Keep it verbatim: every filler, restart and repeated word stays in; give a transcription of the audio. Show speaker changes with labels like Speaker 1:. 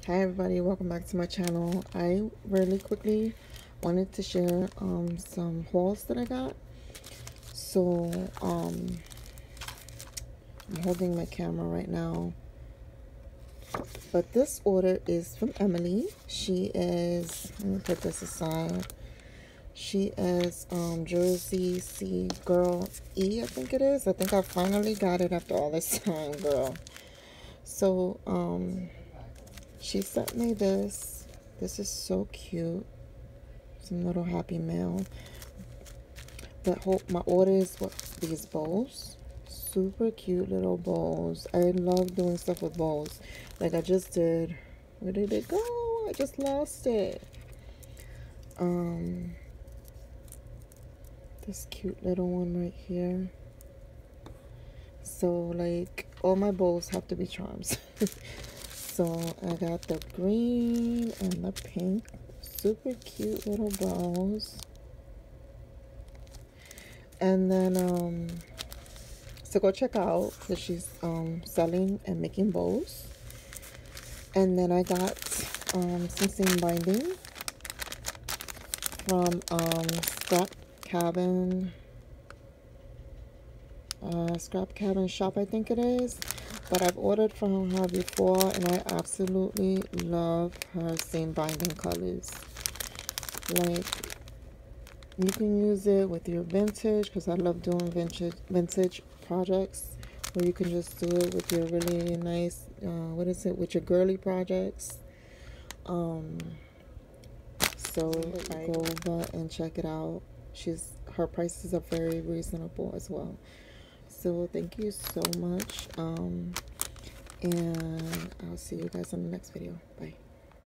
Speaker 1: Hi everybody, welcome back to my channel. I really quickly wanted to share um, some hauls that I got. So um, I'm holding my camera right now, but this order is from Emily. She is, let me put this aside. She is um, Jersey C Girl E, I think it is. I think I finally got it after all this time, girl. So um, she sent me this. This is so cute. Some little happy mail. But hope my order is what these bowls. Super cute little bowls. I love doing stuff with bowls. Like I just did. Where did it go? I just lost it. Um this cute little one right here. So like all my bowls have to be charms. So I got the green and the pink. Super cute little bowls. And then um so go check out because she's um selling and making bowls. And then I got um some seam binding from um Scrap Cabin uh Scrap Cabin shop, I think it is. But I've ordered from her before and I absolutely love her seam binding colors. Like, you can use it with your vintage, because I love doing vintage vintage projects, or you can just do it with your really nice uh, what is it, with your girly projects. Um so I go over and check it out. She's her prices are very reasonable as well. So thank you so much, um and I'll see you guys in the next video. Bye.